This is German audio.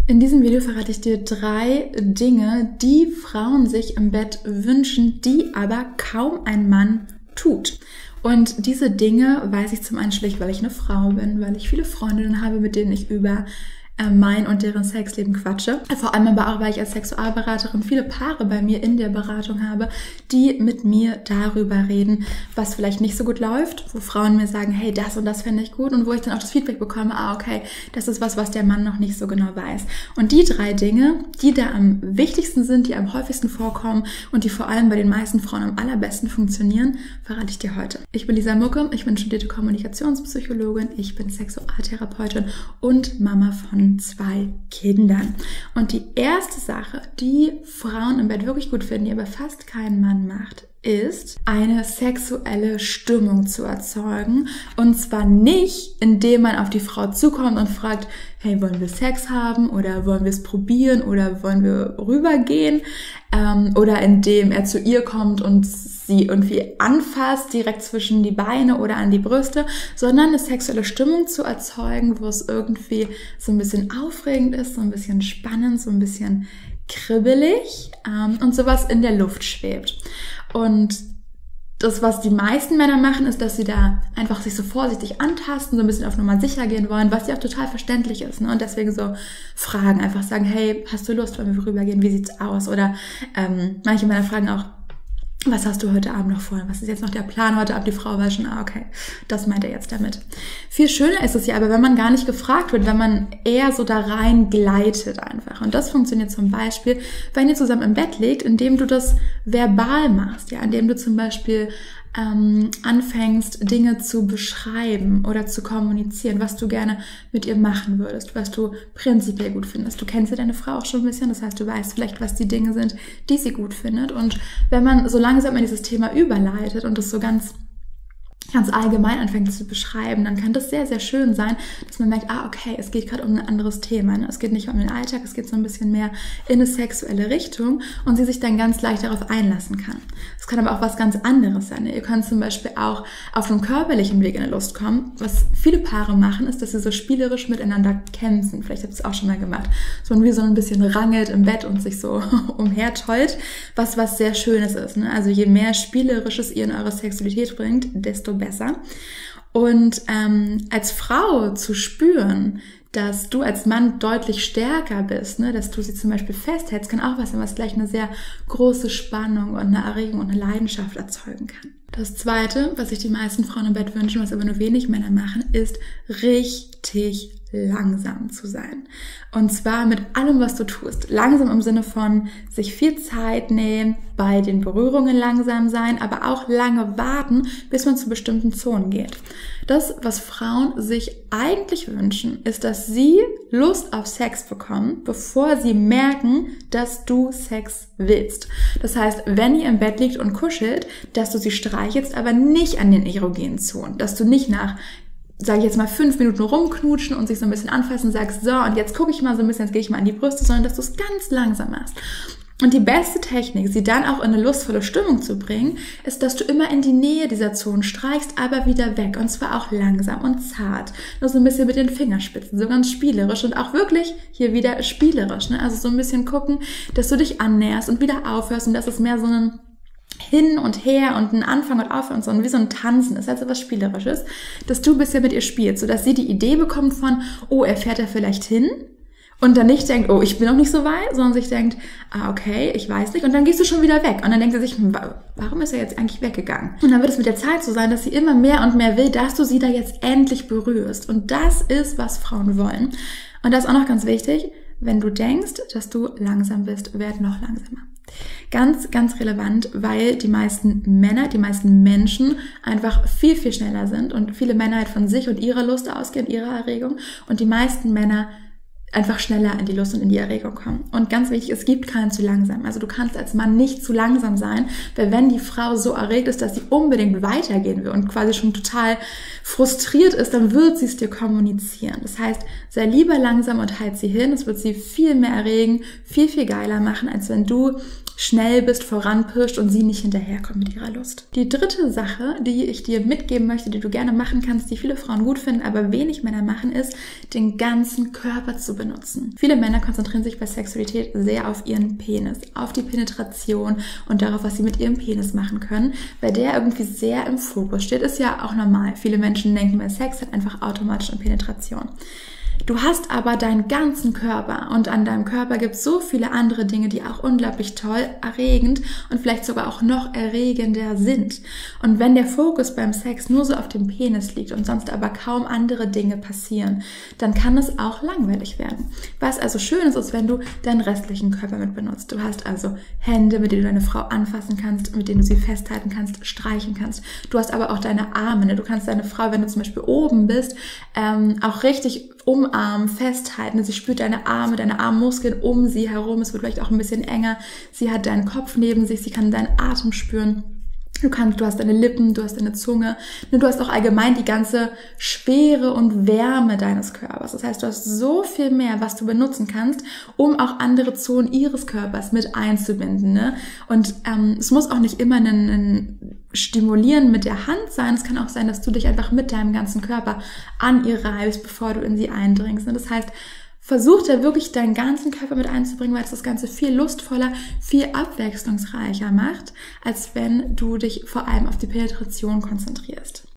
In diesem Video verrate ich dir 3 Dinge, die Frauen sich im Bett wünschen, die aber kaum ein Mann tut. Und diese Dinge weiß ich zum einen schlicht, weil ich eine Frau bin, weil ich viele Freundinnen habe, mit denen ich über mein und deren Sexleben quatsche. Vor allem aber auch, weil ich als Sexualberaterin viele Paare bei mir in der Beratung habe, die mit mir darüber reden, was vielleicht nicht so gut läuft, wo Frauen mir sagen, hey, das und das finde ich gut, und wo ich dann auch das Feedback bekomme, okay, das ist was der Mann noch nicht so genau weiß. Und die 3 Dinge, die da am wichtigsten sind, die am häufigsten vorkommen und die vor allem bei den meisten Frauen am allerbesten funktionieren, verrate ich dir heute. Ich bin Lisa Mucke, ich bin studierte Kommunikationspsychologin, ich bin Sexualtherapeutin und Mama von 2 Kindern. Und die erste Sache, die Frauen im Bett wirklich gut finden, die aber fast kein Mann macht, ist, eine sexuelle Stimmung zu erzeugen. Und zwar nicht, indem man auf die Frau zukommt und fragt, hey, wollen wir Sex haben oder wollen wir es probieren oder wollen wir rübergehen? Oder indem er zu ihr kommt und sie irgendwie anfasst, direkt zwischen die Beine oder an die Brüste, sondern eine sexuelle Stimmung zu erzeugen, wo es irgendwie so ein bisschen aufregend ist, so ein bisschen spannend, so ein bisschen kribbelig und sowas in der Luft schwebt. Und das, was die meisten Männer machen, ist, dass sie da einfach sich so vorsichtig antasten, so ein bisschen auf Nummer sicher gehen wollen, was ja auch total verständlich ist, ne? Und deswegen so fragen, einfach sagen, hey, hast du Lust, wollen wir rübergehen, wie sieht's aus? Oder manche Männer fragen auch, was hast du heute Abend noch vor? Was ist jetzt noch der Plan heute Abend? Die Frau weiß schon, okay, das meint er jetzt damit. Viel schöner ist es ja aber, wenn man gar nicht gefragt wird, wenn man eher so da rein gleitet einfach. Und das funktioniert zum Beispiel, wenn ihr zusammen im Bett liegt, indem du das verbal machst, ja, indem du zum Beispiel anfängst, Dinge zu beschreiben oder zu kommunizieren, was du gerne mit ihr machen würdest, was du prinzipiell gut findest. Du kennst ja deine Frau auch schon ein bisschen, das heißt, du weißt vielleicht, was die Dinge sind, die sie gut findet. Und wenn man so langsam in dieses Thema überleitet und das so ganz allgemein anfängt zu beschreiben, dann kann das sehr, sehr schön sein, dass man merkt, okay, es geht gerade um ein anderes Thema. Ne? Es geht nicht um den Alltag, es geht so ein bisschen mehr in eine sexuelle Richtung und sie sich dann ganz leicht darauf einlassen kann. Es kann aber auch was ganz anderes sein. Ne? Ihr könnt zum Beispiel auch auf einem körperlichen Weg in eine Lust kommen. Was viele Paare machen, ist, dass sie so spielerisch miteinander kämpfen. Vielleicht habt ihr es auch schon mal gemacht. Dass man wie so ein bisschen rangelt im Bett und sich so umhertollt, was sehr Schönes ist. Ne? Also je mehr Spielerisches ihr in eure Sexualität bringt, desto besser. Und als Frau zu spüren, dass du als Mann deutlich stärker bist, ne, dass du sie zum Beispiel festhältst, kann auch was sein, was gleich eine sehr große Spannung und eine Erregung und eine Leidenschaft erzeugen kann. Das Zweite, was sich die meisten Frauen im Bett wünschen, was aber nur wenig Männer machen, ist richtig langsam zu sein. Und zwar mit allem, was du tust. Langsam im Sinne von sich viel Zeit nehmen, bei den Berührungen langsam sein, aber auch lange warten, bis man zu bestimmten Zonen geht. Das, was Frauen sich eigentlich wünschen, ist, dass sie Lust auf Sex bekommen, bevor sie merken, dass du Sex willst. Das heißt, wenn ihr im Bett liegt und kuschelt, dass du sie streichelst, aber nicht an den erogenen Zonen. Dass du nicht nach, sage ich jetzt mal, 5 Minuten rumknutschen und sich so ein bisschen anfassen und sagst, so, und jetzt gucke ich mal so ein bisschen, jetzt gehe ich mal an die Brüste, sondern dass du es ganz langsam machst. Und die beste Technik, sie dann auch in eine lustvolle Stimmung zu bringen, ist, dass du immer in die Nähe dieser Zonen streichst, aber wieder weg. Und zwar auch langsam und zart. Nur so ein bisschen mit den Fingerspitzen, so ganz spielerisch und auch wirklich hier wieder spielerisch. Ne? Also so ein bisschen gucken, dass du dich annäherst und wieder aufhörst und dass es mehr so ein Hin und Her und ein Anfang und Aufhören, so wie so ein Tanzen ist, also was Spielerisches, dass du ein bisschen mit ihr spielst, sodass sie die Idee bekommt von, oh, er fährt da vielleicht hin. Und dann nicht denkt, oh, ich bin noch nicht so weit, sondern sich denkt, okay, ich weiß nicht. Und dann gehst du schon wieder weg. Und dann denkt sie sich, warum ist er jetzt eigentlich weggegangen? Und dann wird es mit der Zeit so sein, dass sie immer mehr und mehr will, dass du sie da jetzt endlich berührst. Und das ist, was Frauen wollen. Und das ist auch noch ganz wichtig, wenn du denkst, dass du langsam bist, werd noch langsamer. Ganz, ganz relevant, weil die meisten Männer, die meisten Menschen einfach viel, viel schneller sind und viele Männer halt von sich und ihrer Lust ausgehen, ihrer Erregung, und die meisten Männer einfach schneller in die Lust und in die Erregung kommen. Und ganz wichtig, es gibt keinen zu langsam. Also du kannst als Mann nicht zu langsam sein, weil wenn die Frau so erregt ist, dass sie unbedingt weitergehen will und quasi schon total frustriert ist, dann wird sie es dir kommunizieren. Das heißt, sei lieber langsam und halt sie hin. Es wird sie viel mehr erregen, viel, viel geiler machen, als wenn du schnell bist, voranpirscht und sie nicht hinterherkommt mit ihrer Lust. Die dritte Sache, die ich dir mitgeben möchte, die du gerne machen kannst, die viele Frauen gut finden, aber wenig Männer machen, ist, den ganzen Körper zu benutzen. Viele Männer konzentrieren sich bei Sexualität sehr auf ihren Penis, auf die Penetration und darauf, was sie mit ihrem Penis machen können, weil der irgendwie sehr im Fokus steht. Ist ja auch normal. Viele Menschen denken, bei Sex hat einfach automatisch eine Penetration. Du hast aber deinen ganzen Körper und an deinem Körper gibt es so viele andere Dinge, die auch unglaublich toll, erregend und vielleicht sogar auch noch erregender sind. Und wenn der Fokus beim Sex nur so auf dem Penis liegt und sonst aber kaum andere Dinge passieren, dann kann es auch langweilig werden. Was also schön ist, wenn du deinen restlichen Körper mit benutzt. Du hast also Hände, mit denen du deine Frau anfassen kannst, mit denen du sie festhalten kannst, streichen kannst. Du hast aber auch deine Arme. Du kannst deine Frau, wenn du zum Beispiel oben bist, auch richtig umarmen, festhalten. Sie spürt deine Arme, deine Armmuskeln um sie herum. Es wird vielleicht auch ein bisschen enger. Sie hat deinen Kopf neben sich. Sie kann deinen Atem spüren. Du hast deine Lippen, du hast deine Zunge. Du hast auch allgemein die ganze Schwere und Wärme deines Körpers. Das heißt, du hast so viel mehr, was du benutzen kannst, um auch andere Zonen ihres Körpers mit einzubinden. Ne? Und es muss auch nicht immer ein Stimulieren mit der Hand sein. Es kann auch sein, dass du dich einfach mit deinem ganzen Körper an ihr reibst, bevor du in sie eindringst. Das heißt, versuch da wirklich deinen ganzen Körper mit einzubringen, weil es das Ganze viel lustvoller, viel abwechslungsreicher macht, als wenn du dich vor allem auf die Penetration konzentrierst.